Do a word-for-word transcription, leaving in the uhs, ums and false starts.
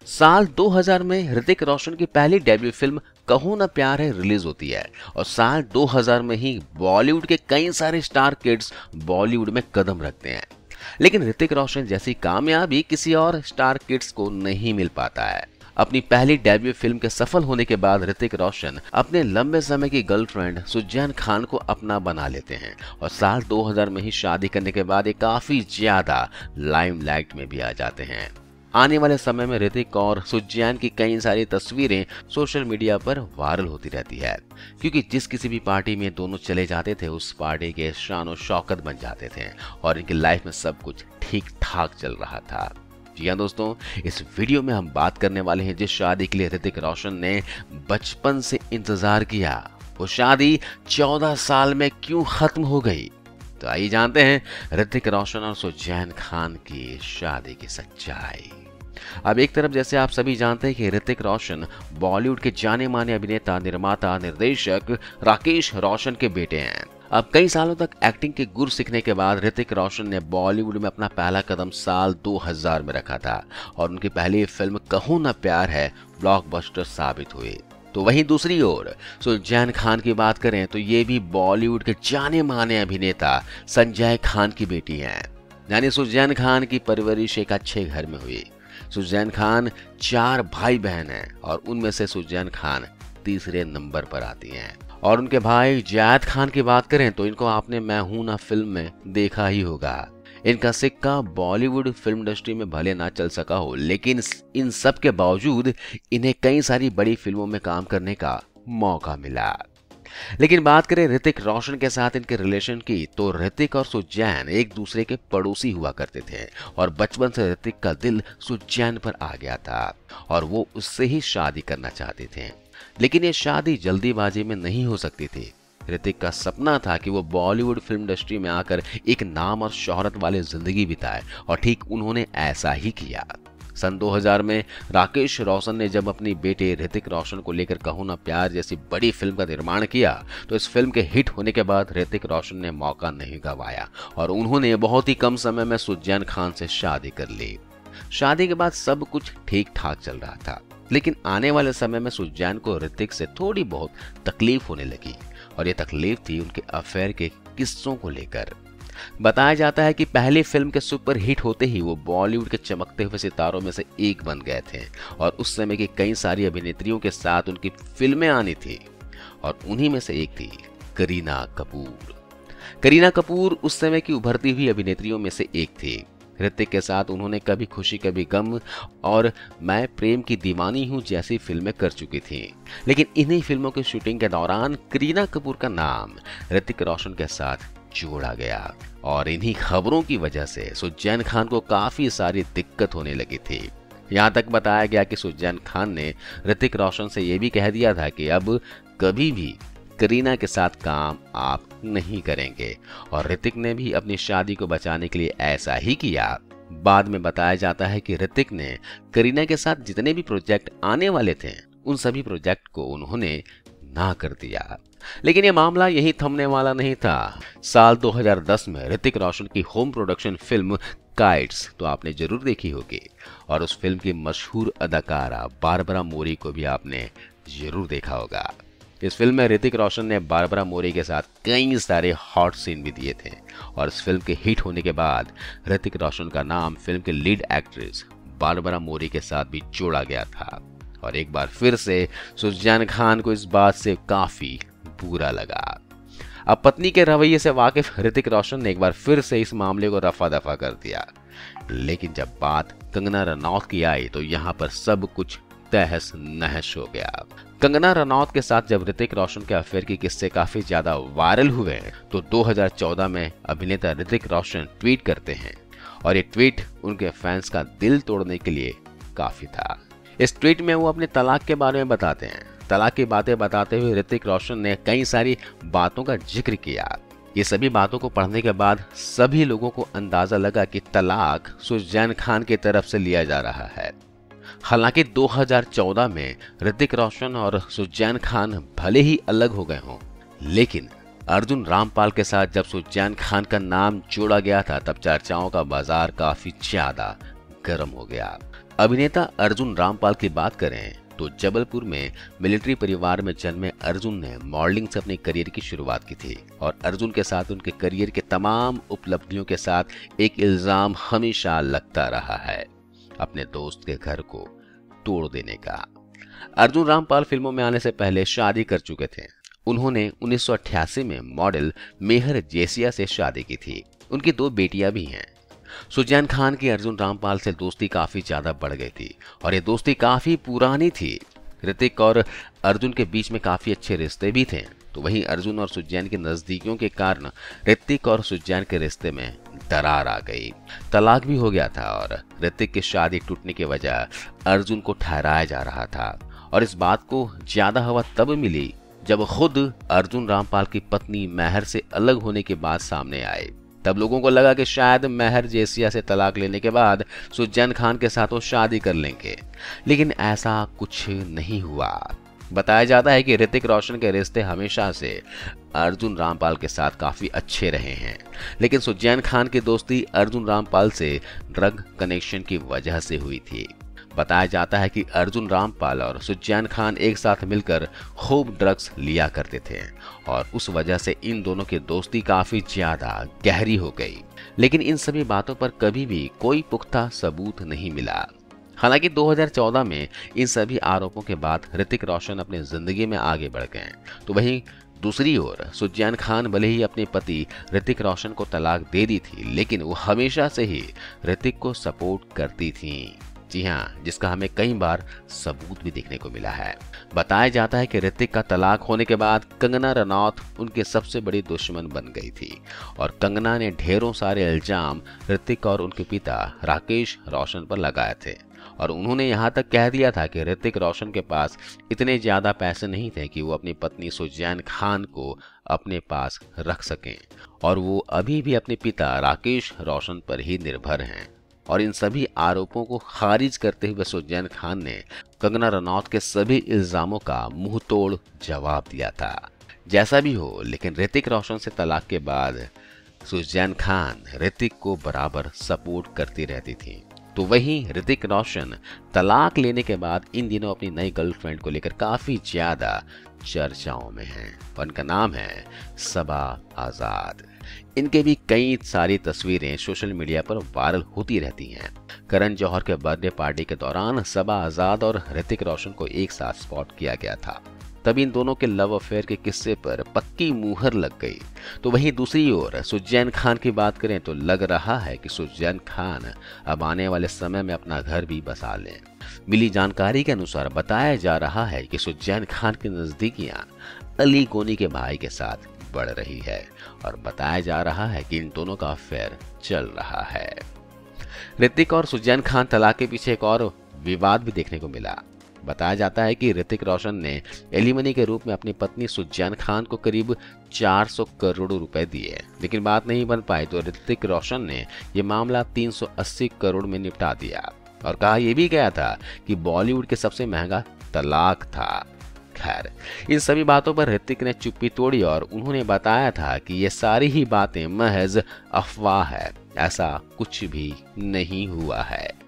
साल दो हज़ार में ऋतिक रोशन की पहली डेब्यू फिल्म कहो ना प्यार है रिलीज होती है और साल दो हज़ार में ही बॉलीवुड के कई सारे स्टार किड्स बॉलीवुड में कदम रखते हैं। लेकिन ऋतिक रोशन जैसी कामयाबी किसी और स्टार किड्स को नहीं मिल पाता है। अपनी पहली डेब्यू फिल्म के सफल होने के बाद ऋतिक रोशन अपने लंबे समय की गर्लफ्रेंड सुजैन खान को अपना बना लेते हैं और साल दो हज़ार में ही शादी करने के बाद ये काफी ज्यादा लाइमलाइट में भी आ जाते हैं। आने वाले समय में ऋतिक और सुजैन की कई सारी तस्वीरें सोशल मीडिया पर वायरल होती रहती है, क्योंकि जिस किसी भी पार्टी में दोनों चले जाते थे उस पार्टी के शान और शौकत बन जाते थे और इनकी लाइफ में सब कुछ ठीक ठाक चल रहा था। जी हाँ दोस्तों, इस वीडियो में हम बात करने वाले हैं जिस शादी के लिए ऋतिक रोशन ने बचपन से इंतजार किया, वो शादी चौदह साल में क्यों खत्म हो गई। तो आइए जानते हैं ऋतिक रोशन और सुजैन खान की शादी की सच्चाई। अब एक तरफ जैसे आप सभी जानते हैं कि ऋतिक रोशन बॉलीवुड के जाने माने अभिनेता, निर्माता, निर्देशक राकेश रोशन के बेटे हैं। अब कई सालों तक एक्टिंग के गुर सीखने के बाद ऋतिक रोशन ने बॉलीवुड में अपना पहला कदम साल दो हज़ार में रखा था और उनकी पहली फिल्म कहो ना प्यार है ब्लॉकबस्टर साबित हुई। तो वहीं दूसरी ओर सुजैन खान की बात करें तो ये भी बॉलीवुड के जाने माने अभिनेता संजय खान की बेटी हैं। यानी सुजैन खान की परवरिश एक अच्छे घर में हुई। सुजैन खान चार भाई बहन हैं और उनमें से सुजैन खान तीसरे नंबर पर आती हैं। और उनके भाई जायद खान की बात करें तो इनको आपने मैं हूं ना फिल्म में देखा ही होगा। इनका सिक्का बॉलीवुड फिल्म इंडस्ट्री में भले ना चल सका हो, लेकिन इन सब के बावजूद इन्हें कई सारी बड़ी फिल्मों में काम करने का मौका मिला। लेकिन बात करें ऋतिक रोशन के साथ इनके रिलेशन की तो ऋतिक और सुजैन एक दूसरे के पड़ोसी हुआ करते थे और बचपन से ऋतिक का दिल सुजैन पर आ गया था और वो उससे ही शादी करना चाहते थे। लेकिन ये शादी जल्दीबाजी में नहीं हो सकती थी। ऋतिक का सपना था कि वो बॉलीवुड फिल्म इंडस्ट्री में आकर एक नाम और शोहरत वाली जिंदगी बिताए और ठीक उन्होंने ऐसा ही किया। सन दो हज़ार में राकेश रोशन ने जब अपनी बेटे ऋतिक रोशन को लेकर कहो ना प्यार जैसी बड़ी फिल्म का निर्माण किया तो इस फिल्म के हिट होने के बाद ऋतिक रोशन ने मौका नहीं गंवाया और उन्होंने बहुत ही कम समय में सुजैन खान से शादी कर ली। शादी के बाद सब कुछ ठीक ठाक चल रहा था, लेकिन आने वाले समय में सुजैन को ऋतिक से थोड़ी बहुत तकलीफ होने लगी और ये तकलीफ थी उनके अफेयर के किस्सों को लेकर। बताया जाता है कि पहली फिल्म के सुपर हिट होते ही वो बॉलीवुड के चमकते हुए सितारों में से एक बन गए थे और उस समय की कई सारी अभिनेत्रियों के साथ उनकी फिल्में आनी थी और उन्हीं में से एक थी करीना कपूर। करीना कपूर उस समय की उभरती हुई अभिनेत्रियों में से एक थी। ऋतिक के साथ उन्होंने कभी खुशी कभी गम और मैं प्रेम की दीवानी हूँ जैसी फिल्में कर चुकी थी। लेकिन इन्हीं फिल्मों की शूटिंग के दौरान करीना कपूर का नाम ऋतिक रोशन के साथ जोड़ा गया और इन्हीं खबरों की वजह से सुजैन खान को काफी सारी दिक्कत होने लगी थी। यहाँ तक बताया गया कि सुजैन खान ने ऋतिक रोशन से यह भी कह दिया था कि अब कभी भी करीना के साथ काम आप नहीं करेंगे और ऋतिक ने भी अपनी शादी को बचाने के लिए ऐसा ही किया। बाद में बताया जाता है कि ऋतिक ने करीना के साथ जितने भी प्रोजेक्ट आने वाले थे उन सभी प्रोजेक्ट को उन्होंने ना कर दिया। लेकिन ये मामला यही थमने वाला नहीं था। साल दो हज़ार दस में ऋतिक रोशन की होम प्रोडक्शन फिल्म काइट्स तो आपने जरूर देखी होगी और उस फिल्म की मशहूर अदाकारा बारबरा मोरी को भी आपने जरूर देखा होगा। इस फिल्म में ऋतिक रोशन ने बारबरा मोरी के साथ कई सारे हॉट सीन भी दिए थे और इस फिल्म के हिट होने के बाद ऋतिक रोशन का नाम फिल्म के लीड एक्ट्रेस बारबरा मोरी के साथ भी जोड़ा गया था और एक बार फिर से सुजैन खान को इस बात से काफी बुरा लगा। अब पत्नी के रवैये से वाकिफ ऋतिक रोशन ने एक बार फिर से इस मामले को रफा दफा कर दिया। लेकिन जब बात कंगना रनौत की आई तो यहाँ पर सब कुछ तहस नहस हो गया। कंगना रनौत के साथ जब ऋतिक रोशन के अफेयर के किस्से काफी ज्यादा वायरल हुए तो दो हज़ार चौदह में अभिनेता ऋतिक रोशन ट्वीट करते हैं और ये ट्वीट उनके फैंस का दिल तोड़ने के लिए काफी था। इस ट्वीट में वो अपने तलाक के बारे में बताते हैं। तलाक की बातें बताते हुए ऋतिक रोशन ने कई सारी बातों का जिक्र किया। ये सभी बातों को पढ़ने के बाद सभी लोगों को अंदाजा लगा कि तलाक सुजैन खान की तरफ से लिया जा रहा है। हालांकि दो हज़ार चौदह में ऋतिक रोशन और सुजैन खान भले ही अलग हो गए हों, लेकिन अर्जुन रामपाल के साथ जब सुजैन खान का नाम जोड़ा गया था तब चर्चाओं का बाजार काफी ज्यादा गर्म हो गया। अभिनेता अर्जुन रामपाल की बात करें तो जबलपुर में मिलिट्री परिवार में जन्मे अर्जुन ने मॉडलिंग से अपने करियर की शुरुआत की थी और अर्जुन के साथ उनके करियर के तमाम उपलब्धियों के साथ एक इल्जाम हमेशा लगता रहा है, अपने दोस्त के घर को तोड़ देने का। अर्जुन रामपाल फिल्मों में आने से पहले शादी कर चुके थे। उन्होंने उन्नीस सौ अट्ठासी में मॉडल मेहर जेसिया से शादी की थी। उनकी दो बेटियां भी हैं। सुजैन खान की अर्जुन रामपाल से दोस्ती काफी ज्यादा बढ़ गई थी और ये दोस्ती काफी पुरानी थी। ऋतिक और अर्जुन के बीच में काफी अच्छे रिश्ते भी थे। तो वहीं अर्जुन और सुजैन की नजदीकियों के कारण ऋतिक और सुजैन के रिश्ते में दरार आ गई। तलाक भी हो गया था और ऋतिक की शादी टूटने की वजह अर्जुन को ठहराया जा रहा था और इस बात को ज्यादा हवा तब मिली जब खुद अर्जुन रामपाल की पत्नी मेहर से अलग होने की बात सामने आई। तब लोगों को लगा कि शायद मेहर जेसिया से तलाक लेने के बाद सुजैन खान के साथ वो शादी कर लेंगे, लेकिन ऐसा कुछ नहीं हुआ। बताया जाता है कि ऋतिक रोशन के रिश्ते हमेशा से अर्जुन रामपाल के साथ काफी अच्छे रहे हैं, लेकिन सुजैन खान की दोस्ती अर्जुन रामपाल से ड्रग कनेक्शन की वजह से हुई थी। बताया जाता है कि अर्जुन रामपाल और सुजैन खान एक साथ मिलकर खूब ड्रग्स लिया करते थे और उस वजह से इन दोनों की दोस्ती काफी ज्यादा गहरी हो गई, लेकिन इन सभी बातों पर कभी भी कोई पुख्ता सबूत नहीं मिला। हालांकि दो हज़ार चौदह में इन सभी आरोपों के बाद ऋतिक रोशन अपनी जिंदगी में आगे बढ़ गए। तो वहीं दूसरी ओर सुजैन खान भले ही अपने पति ऋतिक रोशन को तलाक दे दी थी, लेकिन वो हमेशा से ही ऋतिक को सपोर्ट करती थी। जी हाँ, जिसका हमें कई बार सबूत भी देखने को मिला है। बताया जाता है कि ऋतिक का तलाक होने के बाद कंगना रनौत उनके सबसे बड़ी दुश्मन बन गई थी और कंगना ने ढेरों सारे इल्जाम ऋतिक और उनके पिता राकेश रोशन पर लगाए थे और उन्होंने यहाँ तक कह दिया था कि ऋतिक रोशन के पास इतने ज्यादा पैसे नहीं थे कि वो अपनी पत्नी सुजैन खान को अपने पास रख सकें और वो अभी भी अपने पिता राकेश रोशन पर ही निर्भर हैं। और इन सभी आरोपों को खारिज करते हुए सुजैन खान ने कंगना रनौत के सभी इल्जामों का मुंह तोड़ जवाब दिया था। जैसा भी हो, लेकिन ऋतिक रोशन से तलाक के बाद सुजैन खान ऋतिक को बराबर सपोर्ट करती रहती थी। तो वहीं ऋतिक रोशन तलाक लेने के बाद इन दिनों अपनी नई गर्लफ्रेंड को लेकर काफी ज्यादा चर्चाओं में हैं। उनका नाम है सबा आजाद। इनके भी कई सारी तस्वीरें सोशल मीडिया पर वायरल होती रहती हैं। करण जौहर के बर्थडे पार्टी के दौरान सबा आजाद और ऋतिक रोशन को एक साथ स्पॉट किया गया था। तभी इन दोनों के लव अफेयर के किस्से पर पक्की मुहर लग गई। तो वहीं दूसरी ओर सुजैन खान की बात करें तो लग रहा है कि सुजैन खान अब आने वाले समय में अपना घर भी बसा लें। मिली जानकारी के अनुसार बताया जा रहा है कि सुजैन खान की नजदीकियां अली गोनी के भाई के साथ बढ़ रही है और बताया जा रहा है कि इन दोनों का अफेयर चल रहा है। ऋतिक और सुजैन खान तलाक के पीछे एक और विवाद भी देखने को मिला। बताया जाता है कि ऋतिक रोशन ने एलिमनी के रूप में अपनी पत्नी सुजैन खान को करीब चार सौ करोड़ रुपए दिए, लेकिन बात नहीं बन पाई तो ऋतिक रोशन ने यह मामला तीन सौ अस्सी करोड़ में निपटा दिया और कहा यह भी गया था कि बॉलीवुड के सबसे महंगा तलाक था। खैर, इन सभी बातों पर ऋतिक ने चुप्पी तोड़ी और उन्होंने बताया था कि ये सारी ही बातें महज अफवाह है, ऐसा कुछ भी नहीं हुआ है।